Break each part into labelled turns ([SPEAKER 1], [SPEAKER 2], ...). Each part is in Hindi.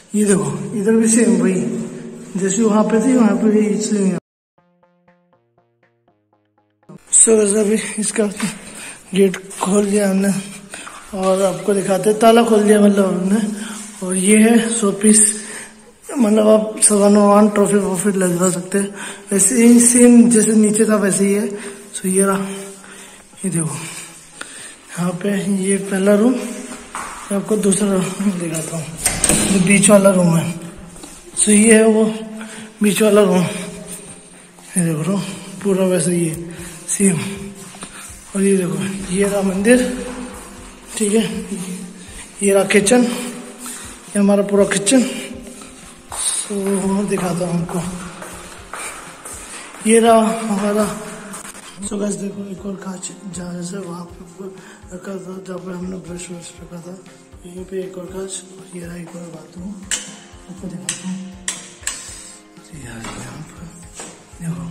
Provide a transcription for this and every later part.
[SPEAKER 1] ये देखो इधर भी सेम वही, जैसे वहां पे थी वहां पे भी सेम। सो अभी इसका गेट खोल दिया हमने और आपको दिखाते, ताला खोल दिया मतलब हमने। और ये है 100 पीस, मतलब आप सामान ट्रॉफी वॉफी लगा सकते हैं। वैसे ही सेम जैसे नीचे था वैसे ही है। सो ये रहा, ये देखो यहाँ पे ये पहला रूम, आपको दूसरा रूम दिखाता हूँ, जो बीच वाला रूम है। सो ये है वो बीच वाला रूम, ये देखो पूरा वैसे ही है सेम। और ये देखो ये रहा मंदिर, ठीक है। ये रहा किचन, ये हमारा पूरा किचन। सो दिखाता हूँ आपको, ये रहा हमारा। सो गाइस देखो एक और कांच जहाँ से वहाँ पे रखा था, जहाँ पे हमने ब्रश व्रश रखा था, यहीं पे एक और कांच। ये रहा एक और बाथरूम, आपको दिखाता हूँ। यहाँ पर देखो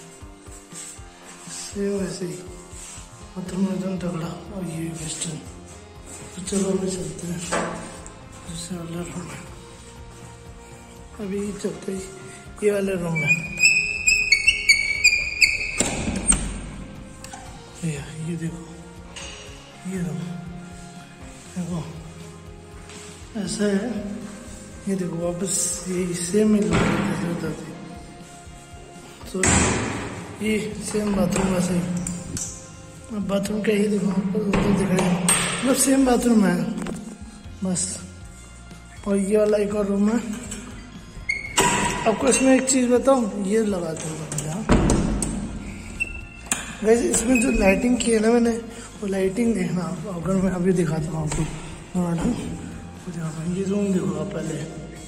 [SPEAKER 1] सेम वैसे ही बाथरूम एकदम तगड़ा। और ये वेस्टर्न। तो चलो अभी चलते हैं दूसरे वाले रूम में। अभी चलते ही ये वाले रूम में। ये देखो ये रूम देखो ऐसा है। ये देखो वापस यही सेम ही जैसे होता थी। तो ये सेम बाथरूम वैसे ही। अब बाथरूम का ही देखो आपको दिख रहा है, मतलब सेम बाथरूम है बस। और ये वाला एक और रूम है। आपको इसमें एक चीज बताऊं, ये लगाते हैं वैसे इसमें जो लाइटिंग की है ना मैंने, वो लाइटिंग देखना अगर मैं अभी दिखाता हूँ आपको। ये रूम देखो आप पहले,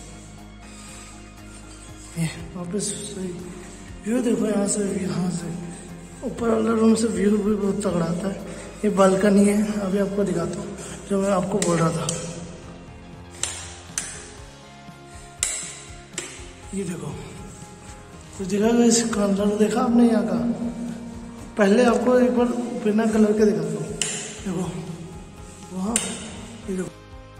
[SPEAKER 1] ये वापस सही व्यू देखो यहाँ से ऊपर वाला रूम से व्यू भी बहुत तगड़ा आता है। ये बालकनी है, अभी आपको दिखाता हूँ जो मैं आपको बोल रहा था। ये देखो कुछ दिखा इस कलर देखा आपने यहाँ का? पहले आपको एक बार बिना कलर के दिखाता हूँ। देखो वहाँ ये देखो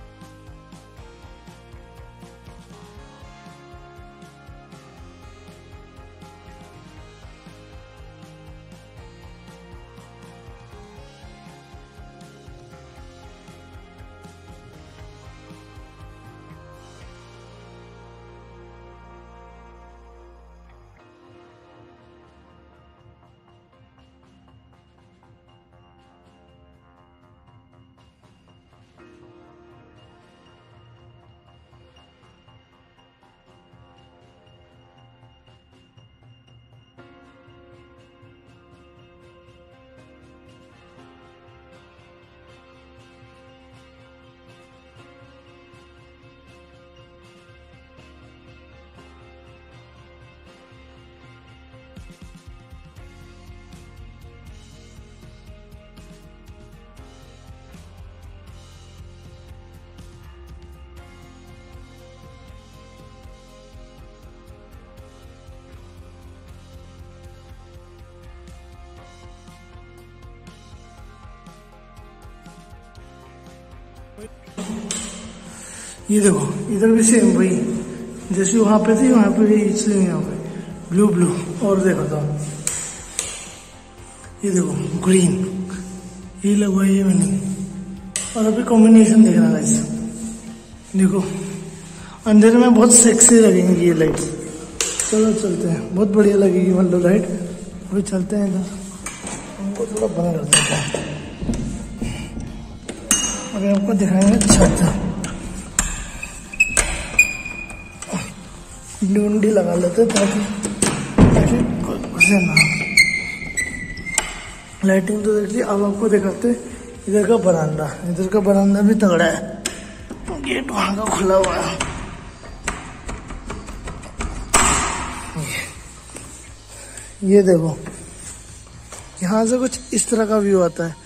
[SPEAKER 1] ये देखो इधर भी सेम वही, जैसे वहां पे थी वहां पे भी सेम यहाँ पे ब्लू ब्लू। और देखो तो ये देखो ग्रीन, ये लगवाई है मैंने। और अभी कॉम्बिनेशन देख रहा है, देखो अंधेरे में बहुत सेक्सी लगेंगी ये लाइट्स। चलो चलते हैं, बहुत बढ़िया लगेगी मतलब लाइट। अभी चलते हैं इधर, हमको थोड़ा बंद कर देते हैं। अगर आपको दिखाएंगे छत, डंडी लगा लेते ताकि घुसे ना। लाइटिंग तो देख ली, अब आपको दिखाते इधर का बरामदा। इधर का बरामदा भी तगड़ा है, गेट वहां का खुला हुआ है। ये देखो यहाँ से कुछ इस तरह का व्यू आता है।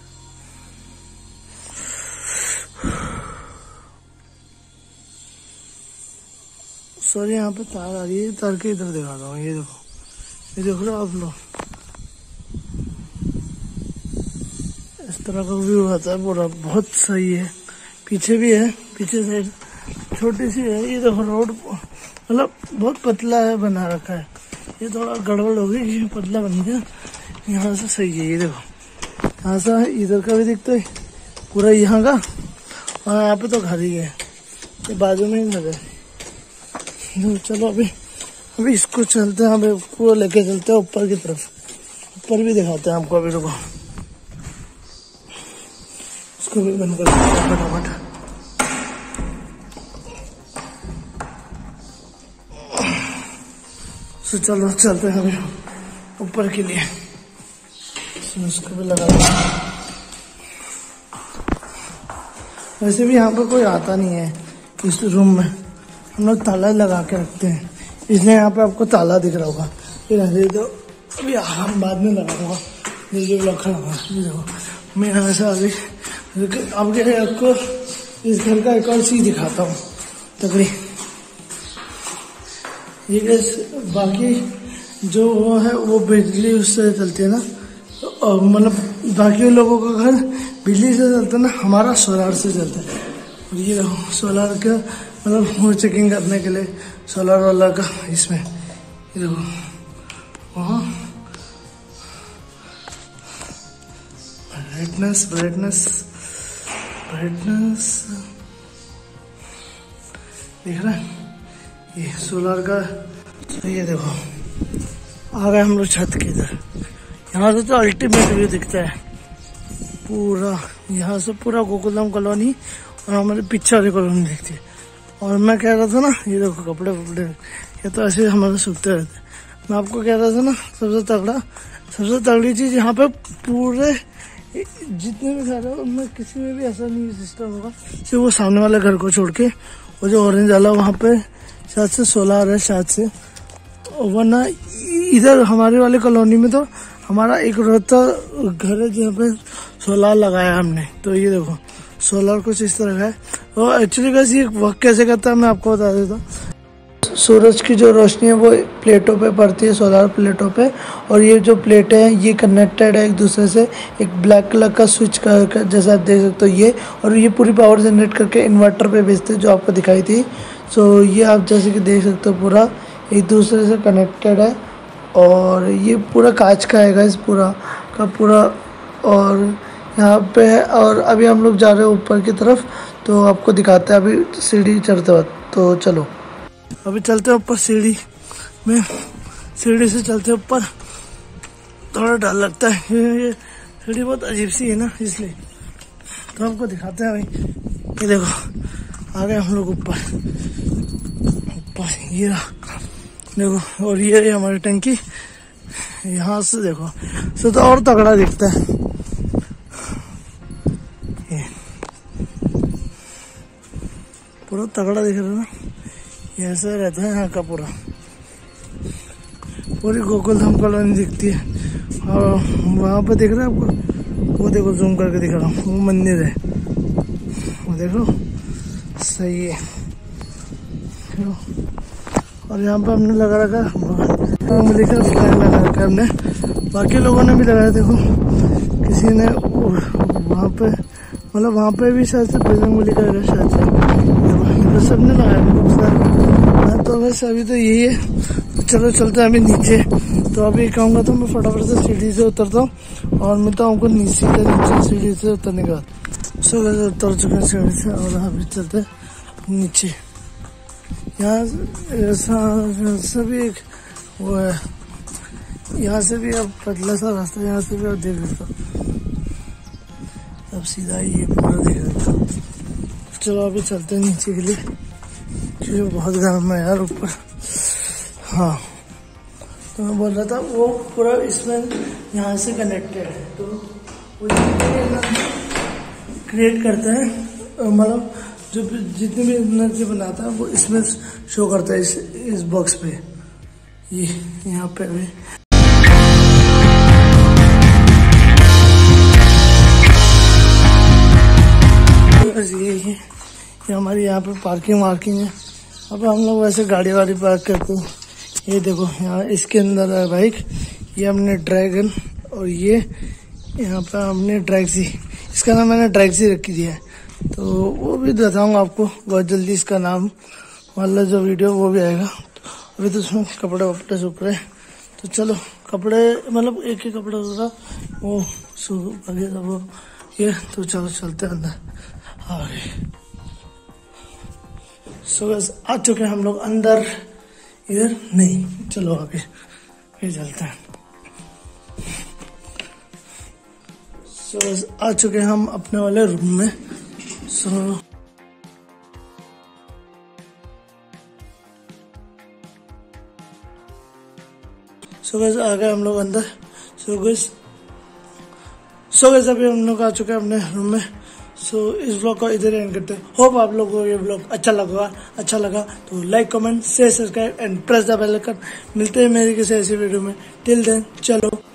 [SPEAKER 1] सॉरी यहाँ पे तार आ रही है, तार के इधर दिखा रहा हूँ। ये देखो, ये देख रहे हो आप लोग, इस तरह का व्यू आता है पूरा, बहुत सही है। पीछे भी है, पीछे साइड छोटी सी है। ये देखो रोड मतलब बहुत पतला है बना रखा है। ये थोड़ा गड़बड़ हो गई, ये पतला बन गया। यहाँ से सही है। ये देखो यहाँ से इधर का भी दिखता है पूरा यहाँ का, और यहाँ पे तो घर ही है, ये बाजू में ही घर है। चलो अभी इसको चलते हैं, अभी पूरा लेके चलते हैं ऊपर की तरफ। ऊपर भी दिखाते हैं आपको। अभी रुको, इसको भी बंद कर देते हैं फटाफट। तो चलो चलते हैं अभी ऊपर के लिए। इसको भी लगा दें। वैसे भी यहाँ पर कोई आता नहीं है इस रूम में, हम लोग ताला लगा के रखते हैं, इसलिए यहाँ पे आपको ताला दिख रहा होगा। फिर ऐसे तो अभी हम बाद में लगाऊंगा, ये ब्लॉक खड़ा हुआ। देखो मैं यहाँ से अभी आपको इस घर का एक और चीज दिखाता हूँ तकड़ी। ये गैस बाकी जो वो है वो बिजली उससे चलती है ना, और मतलब बाकी लोगों का घर बिजली से चलता है ना, हमारा सोलार से चलता है। और ये देखो सोलार का मतलब वो चेकिंग करने के लिए सोलार वाला का इसमें ये देखो वहाँ ब्राइटनेस दिख रहा है, ये सोलार का। तो ये देखो आ गए हम लोग छत के इधर। यहाँ से तो अल्टीमेट व्यू दिखता है पूरा, यहाँ से पूरा गोकुलधाम कॉलोनी और हमारे पीछे वाली कॉलोनी दिखती है। और मैं कह रहा था ना, ये देखो कपड़े ये तो ऐसे हमारे सूखते रहते। मैं आपको कह रहा था ना, सबसे तगड़ी चीज़ यहाँ पे पूरे जितने भी घर है उनमें किसी में भी ऐसा नहीं सिस्टम होगा सिर्फ वो सामने वाले घर को छोड़ के, वो जो ऑरेंज वाला वहाँ पे शायद से सोलार है शायद से। वरना इधर हमारी वाली कॉलोनी में तो हमारा एक रोता घर है जहाँ पे सोलार लगाया हमने। तो ये देखो सोलार कुछ इस तरह का है। और एक्चुअली वैसे ये वर्क कैसे करता है मैं आपको बता देता हूँ। सूरज की जो रोशनी है वो प्लेटों पे पड़ती है, सोलार प्लेटों पे, और ये जो प्लेटें हैं ये कनेक्टेड है एक दूसरे से। एक ब्लैक कलर का स्विच कर जैसा आप देख सकते हो ये, और ये पूरी पावर जनरेट करके इन्वर्टर पे भेजते हैं जो आपको दिखाई थी। सो ये आप जैसे कि देख सकते हो पूरा एक दूसरे से कनेक्टेड है, और ये पूरा कांच का है इस पूरा का पूरा। और यहाँ पे है, और अभी हम लोग जा रहे हैं ऊपर की तरफ, तो आपको दिखाते हैं अभी सीढ़ी चढ़ते वक्त। तो चलो अभी चलते हैं ऊपर सीढ़ी में, सीढ़ी से चलते हैं ऊपर। थोड़ा डर लगता है, ये सीढ़ी बहुत अजीब सी है ना, इसलिए तो आपको दिखाते हैं भाई। ये देखो आ गए हम लोग ऊपर, ये देखो। और ये हमारी टंकी यहाँ से देखो तो और तगड़ा दिखता है। ये पूरा तगड़ा दिख रहा है ना, ये ऐसा रहता है यहाँ का पूरा। पूरी गोकुलधाम कॉलोनी दिखती है। और वहाँ पे दिख रहा है आपको, वो देखो जूम करके दिख रहा हूँ, वो मंदिर है वो देखो, सही है। और यहाँ पे हमने लगा रखा लिखा लगा रखा हमने, बाकी लोगों ने भी लगाया। देखो किसी ने वहाँ पे मतलब वहाँ पे भी शायद से बजरंग बली का शायद से, देखो सबने लगाया। तो वैसे अभी तो यही है। चलो चलते हैं अभी नीचे। तो अभी कहूँगा तो मैं फटाफट से सीढ़ी से उतरता हूँ और मिलता हूँ आपको नीचे सीढ़ी से उतरने के बाद। सो उतर चुके हैं सीढ़ी से और अभी चलते नीचे। यहाँ से भी एक वो है, यहाँ से भी अब पतला सा रास्ता, यहाँ से भी आप देख सकते हो। अब सीधा ये पूरा देख सकते हो। चलो अभी चलते हैं नीचे के लिए, क्योंकि बहुत गर्म है यार ऊपर। हाँ तो मैं बोल रहा था वो पूरा इसमें यहाँ से कनेक्टेड है, तो वो क्रिएट करता है, मतलब जो जितनी भी एनर्जी बनाता है वो इसमें शो करता है इस बॉक्स पे। ये यहाँ पे भी बस ये हमारी यहाँ पे पार्किंग है। अब हम लोग वैसे गाड़ी पार्क करते हैं। ये देखो यहाँ इसके अंदर है बाइक, ये हमने ड्रैगन, और ये यहाँ पे हमने ड्रैक्सी, इसका नाम मैंने ड्रैक्सी रख दिया है। तो वो भी बताऊंगा आपको बहुत जल्दी, इसका नाम वाला जो वीडियो वो भी आएगा। अभी तो उसमें कपड़े वपड़े सूख रहे, तो चलो कपड़े मतलब एक ही कपड़ा होगा वो सूख गया था वो ये, तो चलो चलते हैं अंदर आगे। सो बस आ चुके हैं हम लोग अंदर, इधर नहीं, चलो आगे फिर चलते हैं। सो बस आ चुके हैं हम अपने वाले रूम में। सो गैस आ गए हम लोग अंदर। सो गैस अभी हम लोग आ चुके हैं अपने रूम में। सो इस ब्लॉग को इधर एंड करते हैं। होप आप लोगों को ये ब्लॉग अच्छा लगा तो like comment share subscribe and press the bell icon. मिलते हैं मेरी किसी ऐसी वीडियो में। टिल देन चलो